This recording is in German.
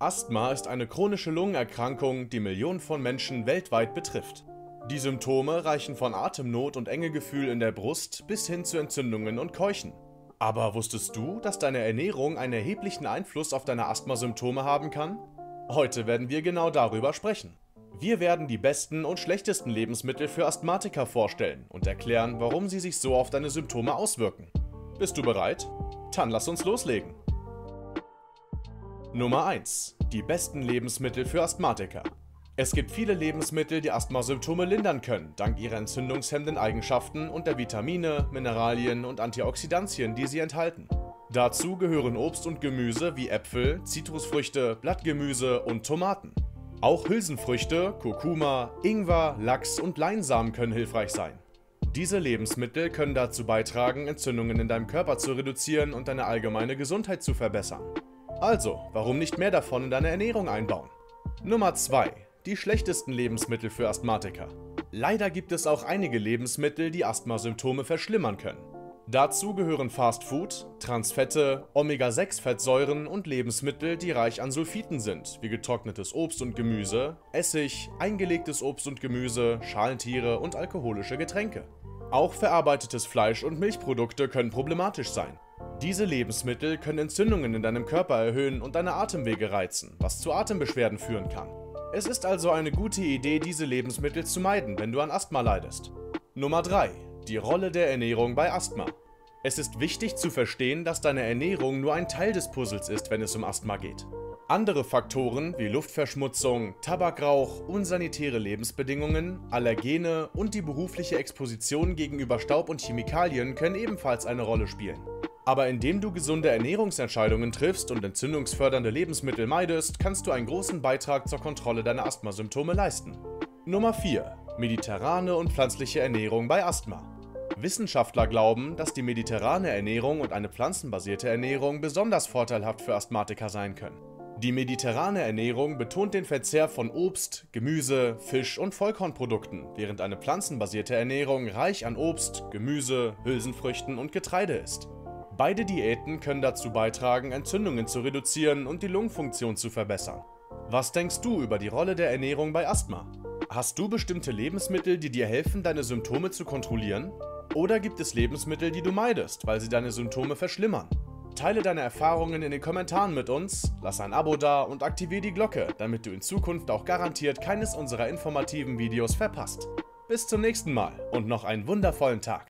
Asthma ist eine chronische Lungenerkrankung, die Millionen von Menschen weltweit betrifft. Die Symptome reichen von Atemnot und Engegefühl in der Brust bis hin zu Entzündungen und Keuchen. Aber wusstest du, dass deine Ernährung einen erheblichen Einfluss auf deine Asthmasymptome haben kann? Heute werden wir genau darüber sprechen. Wir werden die besten und schlechtesten Lebensmittel für Asthmatiker vorstellen und erklären, warum sie sich so auf deine Symptome auswirken. Bist du bereit? Dann lass uns loslegen. Nummer 1. Die besten Lebensmittel für Asthmatiker. Es gibt viele Lebensmittel, die Asthmasymptome lindern können, dank ihrer entzündungshemmenden Eigenschaften und der Vitamine, Mineralien und Antioxidantien, die sie enthalten. Dazu gehören Obst und Gemüse wie Äpfel, Zitrusfrüchte, Blattgemüse und Tomaten. Auch Hülsenfrüchte, Kurkuma, Ingwer, Lachs und Leinsamen können hilfreich sein. Diese Lebensmittel können dazu beitragen, Entzündungen in deinem Körper zu reduzieren und deine allgemeine Gesundheit zu verbessern. Also, warum nicht mehr davon in deine Ernährung einbauen? Nummer 2. Die schlechtesten Lebensmittel für Asthmatiker. Leider gibt es auch einige Lebensmittel, die Asthmasymptome verschlimmern können. Dazu gehören Fast Food, Transfette, Omega-6-Fettsäuren und Lebensmittel, die reich an Sulfiten sind, wie getrocknetes Obst und Gemüse, Essig, eingelegtes Obst und Gemüse, Schalentiere und alkoholische Getränke. Auch verarbeitetes Fleisch und Milchprodukte können problematisch sein. Diese Lebensmittel können Entzündungen in deinem Körper erhöhen und deine Atemwege reizen, was zu Atembeschwerden führen kann. Es ist also eine gute Idee, diese Lebensmittel zu meiden, wenn du an Asthma leidest. Nummer 3. Die Rolle der Ernährung bei Asthma. Es ist wichtig zu verstehen, dass deine Ernährung nur ein Teil des Puzzles ist, wenn es um Asthma geht. Andere Faktoren wie Luftverschmutzung, Tabakrauch, unsanitäre Lebensbedingungen, Allergene und die berufliche Exposition gegenüber Staub und Chemikalien können ebenfalls eine Rolle spielen. Aber indem du gesunde Ernährungsentscheidungen triffst und entzündungsfördernde Lebensmittel meidest, kannst du einen großen Beitrag zur Kontrolle deiner Asthmasymptome leisten. Nummer 4. Mediterrane und pflanzliche Ernährung bei Asthma. Wissenschaftler glauben, dass die mediterrane Ernährung und eine pflanzenbasierte Ernährung besonders vorteilhaft für Asthmatiker sein können. Die mediterrane Ernährung betont den Verzehr von Obst, Gemüse, Fisch und Vollkornprodukten, während eine pflanzenbasierte Ernährung reich an Obst, Gemüse, Hülsenfrüchten und Getreide ist. Beide Diäten können dazu beitragen, Entzündungen zu reduzieren und die Lungenfunktion zu verbessern. Was denkst du über die Rolle der Ernährung bei Asthma? Hast du bestimmte Lebensmittel, die dir helfen, deine Symptome zu kontrollieren? Oder gibt es Lebensmittel, die du meidest, weil sie deine Symptome verschlimmern? Teile deine Erfahrungen in den Kommentaren mit uns, lass ein Abo da und aktiviere die Glocke, damit du in Zukunft auch garantiert keines unserer informativen Videos verpasst. Bis zum nächsten Mal und noch einen wundervollen Tag.